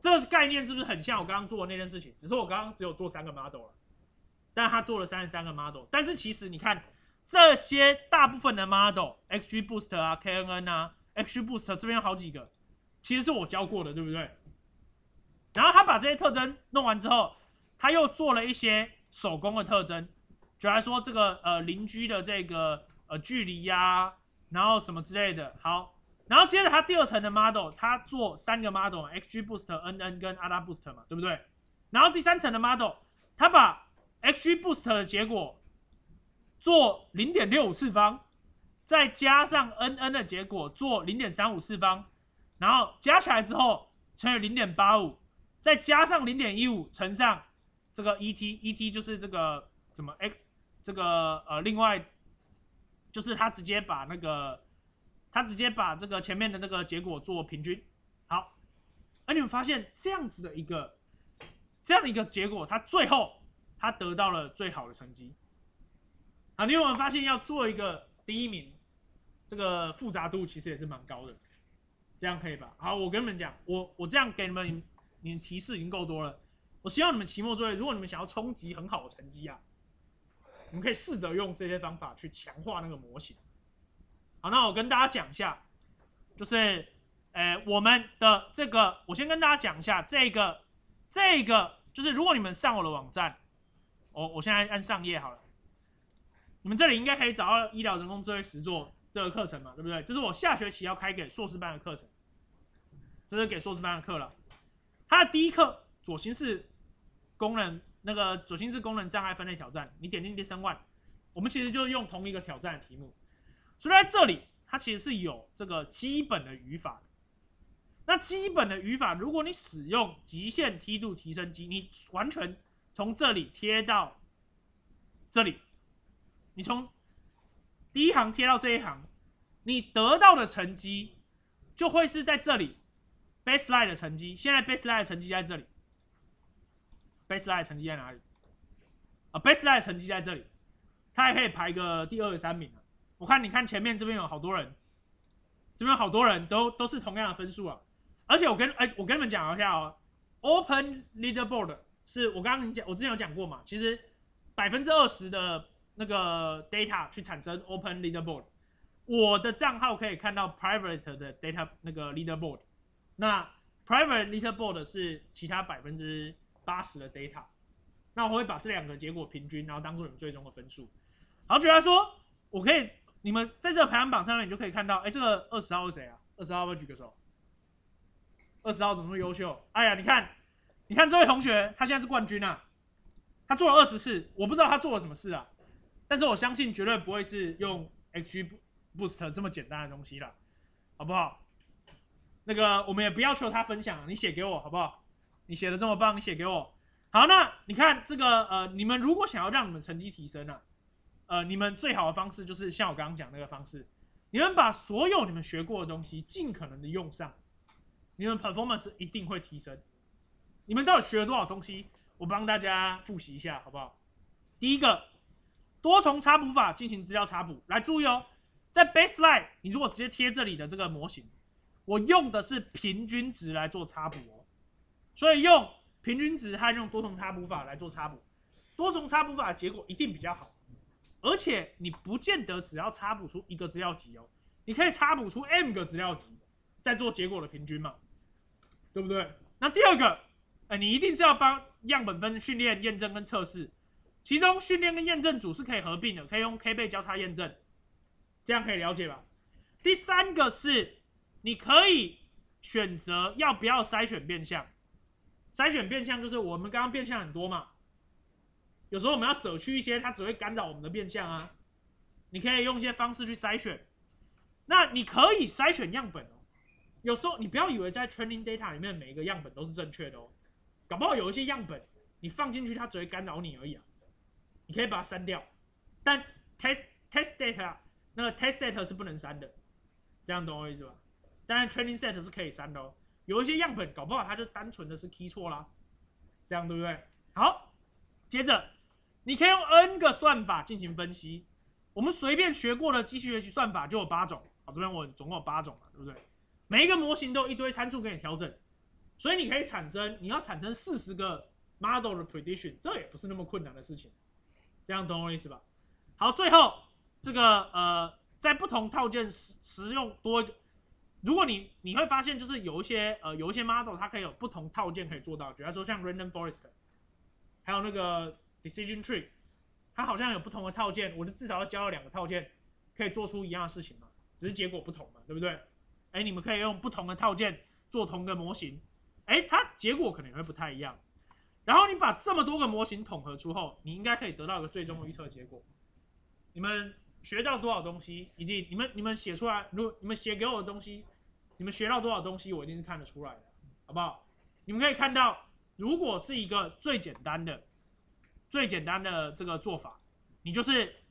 这个概念是不是很像我刚刚做的那件事情？只是我刚刚只有做3个 model 了，但他做了33个 model。但是其实你看这些大部分的 model，XG Boost 啊、KNN 啊、XG Boost 这边有好几个，其实是我教过的，对不对？然后他把这些特征弄完之后，他又做了一些手工的特征，就来说这个邻居的这个距离呀、然后什么之类的。好，然后接着他第2层的 model， 他做3个 model，XG Boost、NN 跟 ADA Boost 嘛，对不对？然后第3层的 model， 他把 XG Boost 的结果做 0.65次方，再加上 NN 的结果做 0.35次方，然后加起来之后乘以 0.85， 再加上 0.15 乘上这个 ET 就是这个怎么 X 这个另外就是他直接把这个前面的那个结果做平均。好，而你们发现这样的一个结果，他最后他得到了最好的成绩。好，你有没有发现要做一个第1名，这个复杂度其实也是蛮高的，这样可以吧？好，我跟你们讲，我这样给你们提示已经够多了。我希望你们期末作业，如果你们想要冲击很好的成绩啊，你们可以试着用这些方法去强化那个模型。好，那我跟大家讲一下，就是我们的这个，我先跟大家讲一下这个，就是如果你们上我的网站，我现在按上页好了。你们这里应该可以找到医疗人工智慧实作这个课程嘛，对不对？这是我下学期要开给硕士班的课程，这是给硕士班的课了。它的第1课左心室功能障碍分类挑战，你点进 Lesson 1，我们其实就是用同一个挑战的题目，所以在这里它其实是有这个基本的语法的。那基本的语法，如果你使用极限梯度提升机，你完全从这里贴到这里。你从第1行贴到这一行，你得到的成绩就会是在这里 baseline 的成绩。现在 baseline 的成绩在这里 ，baseline 的成绩在哪里？baseline 的成绩在这里，它还可以排个第2、3名啊。我看，你看前面这边有好多人，这边有好多人都是同样的分数啊。而且我跟你们讲一下哦 ，Open Leaderboard 是我刚刚我之前有讲过嘛，其实20%的那个 data 去产生 Open Leaderboard， 我的账号可以看到 Private 的 data 那个 Leaderboard， 那 Private Leaderboard 是其他80%的 data， 那我会把这2个结果平均，然后当做你们最终的分数。好，举例来说，我可以你们在这个排行榜上面，你就可以看到，这个20号是谁啊？20号要不要举个手？20号怎么那么优秀？哎呀，你看这位同学，他现在是冠军啊，他做了20次，我不知道他做了什么事啊。但是我相信绝对不会是用 XG Boost 这么简单的东西啦，好不好？那个我们也不要求他分享，你写给我好不好？你写的这么棒，你写给我。好，那你看这个你们如果想要让你们成绩提升啊，你们最好的方式就是像我刚刚讲那个方式，你们把所有你们学过的东西尽可能的用上，你们 performance 一定会提升。你们到底学了多少东西？我帮大家复习一下，好不好？第一个，多重插补法进行资料插补。来注意哦，在 baseline 你如果直接贴这里的这个模型，我用的是平均值来做插补哦，所以用平均值和用多重插补法来做插补，多重插补法的结果一定比较好。而且你不见得只要插补出1个资料集哦，你可以插补出 M 个资料集，再做结果的平均嘛，对不对？那第2个，你一定是要帮样本分训练、验证跟测试，其中训练跟验证组是可以合并的，可以用 K 倍交叉验证，这样可以了解吧？第3个是你可以选择要不要筛选变项，筛选变项就是我们刚刚变项很多嘛。有时候我们要舍去一些，它只会干扰我们的变项啊。你可以用一些方式去筛选。那你可以筛选样本哦。有时候你不要以为在 training data 里面每一个样本都是正确的哦，搞不好有一些样本你放进去它只会干扰你而已啊。你可以把它删掉，但 test data 那个 test set 是不能删的，这样懂我意思吧？当然 training set 是可以删的哦。有一些样本搞不好它就单纯的是 key 错啦，这样对不对？好，接着。你可以用 N 个算法进行分析，我们随便学过的机器学习算法就有8种，好，这边我总共有8种嘛，对不对？每一个模型都有一堆参数给你调整， 所以你可以你要产生40个 model 的 prediction， 这也不是那么困难的事情。这样懂我意思吧？好，最后这个在不同套件使用多一个，如果你会发现，就是有一些 model 它可以有不同套件可以做到，比如说像 random forest， 还有那个 decision tree， 它好像有不同的套件，我就至少要教了2个套件，可以做出一样的事情嘛，只是结果不同嘛，对不对？哎，你们可以用不同的套件做同个模型，哎，它结果可能也会不太一样。然后你把这么多个模型统合出后，你应该可以得到一个最终的预测结果。你们学到多少东西，一定你们写出来，如果你们写给我的东西，你们学到多少东西，我一定是看得出来的，好不好？你们可以看到，如果是一个最简单的这个做法，你就是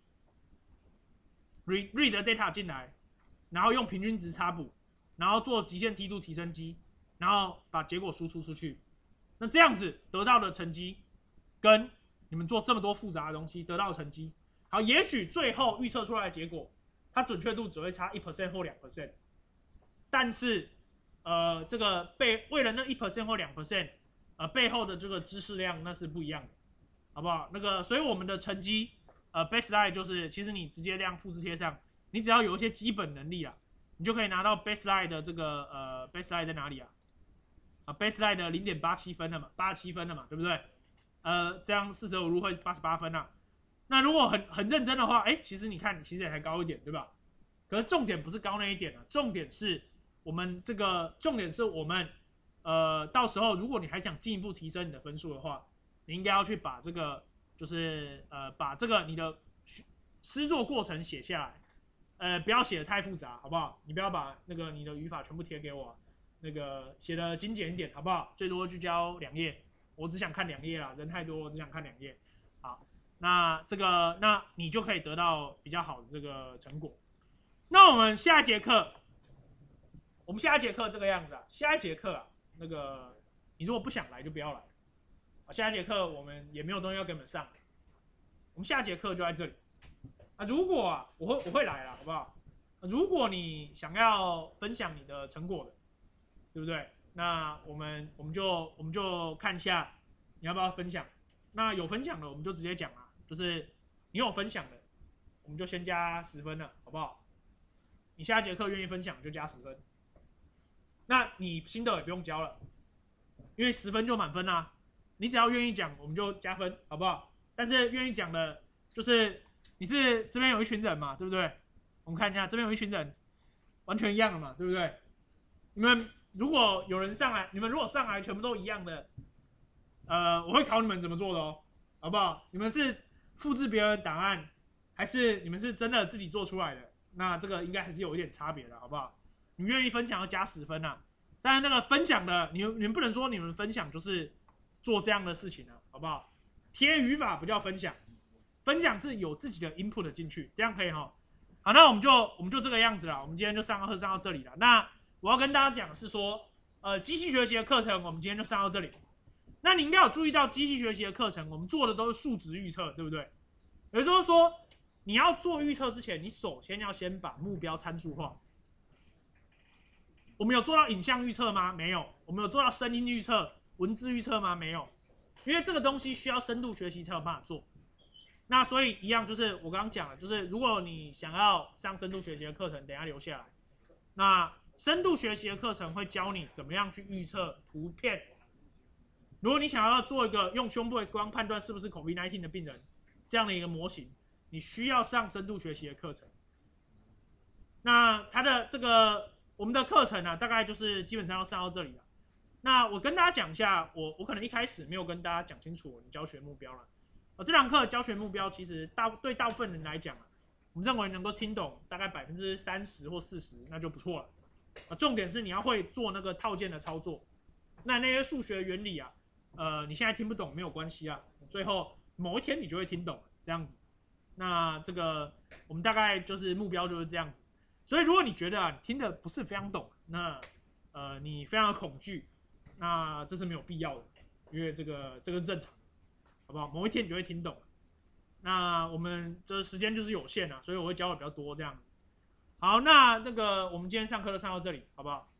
read data 进来，然后用平均值插补，然后做极限梯度提升机，然后把结果输出出去。那这样子得到的成绩，跟你们做这么多复杂的东西得到的成绩，好，也许最后预测出来的结果，它准确度只会差1% 或2%，但是这个为了那1% 或2%，背后的这个知识量那是不一样的，好不好？那个，所以我们的成绩baseline 就是其实你直接这样复制贴上，你只要有一些基本能力啊，你就可以拿到 baseline 的这个baseline 在哪里啊？baseline 的0.87分了嘛，87分了嘛，对不对？这样45路会88分啊。那如果很认真的话，哎，其实你看，其实也还高一点，对吧？可是重点不是高那一点啊，重点是我们到时候如果你还想进一步提升你的分数的话，你应该要去把这个就是把这个你的施作过程写下来，不要写的太复杂，好不好？你不要把那个你的语法全部贴给我，那个写的精简一点，好不好？最多就教2页，我只想看2页啦，人太多，我只想看2页。好，那你就可以得到比较好的这个成果。那我们下一节课这个样子啊，下一节课啊，那个你如果不想来就不要来。下一节课我们也没有东西要给你们上，我们下一节课就在这里啊。如果啊，我会来了，好不好？如果你想要分享你的成果的，对不对？那我们就看一下你要不要分享。那有分享的我们就直接讲啊，就是你有分享的，我们就先加10分了，好不好？你下一节课愿意分享就加10分，那你新的也不用交了，因为10分就满分啦。你只要愿意讲，我们就加分，好不好？但是愿意讲的，就是你是这边有一群人嘛，对不对？我们看一下这边有一群人，完全一样的嘛，对不对？你们如果有人上来，你们如果上来全部都一样的，我会考你们怎么做的哦，好不好？你们是复制别人的档案，还是你们是真的自己做出来的？那这个应该还是有一点差别的，好不好？你们愿意分享要加10分啊，但是那个分享的，你们不能说你们分享就是做这样的事情啊，好不好？贴语法不叫分享，分享是有自己的 input 进去，这样可以哈。好，那我们就这个样子了，我们今天就上到这里了。那我要跟大家讲的是说，机器学习的课程我们今天就上到这里。那你应该有注意到，机器学习的课程我们做的都是数值预测，对不对？也就是说，你要做预测之前，你首先要先把目标参数化。我们有做到影像预测吗？没有。我们有做到声音预测、文字预测吗？没有。因为这个东西需要深度学习才有办法做。那所以一样就是我刚刚讲的，就是如果你想要上深度学习的课程，等一下留下来。那深度学习的课程会教你怎么样去预测图片。如果你想要做一个用胸部 X 光判断是不是 COVID-19 的病人这样的一个模型，你需要上深度学习的课程。那它的这个我们的课程啊，大概就是基本上要上到这里了。那我跟大家讲一下，我可能一开始没有跟大家讲清楚我们教学目标了。这堂课教学目标其实对大部分人来讲啊，我们认为能够听懂大概30%或40%，那就不错了。重点是你要会做那个套件的操作。那些数学原理啊，你现在听不懂没有关系啊，最后某一天你就会听懂了，这样子。那这个我们大概就是目标就是这样子。所以如果你觉得啊，你听的不是非常懂，那你非常的恐惧，那这是没有必要的，因为这个正常，好不好？某一天你就会听懂。那我们这时间就是有限啊，所以我会教的比较多这样子。好，那个我们今天上课就上到这里，好不好？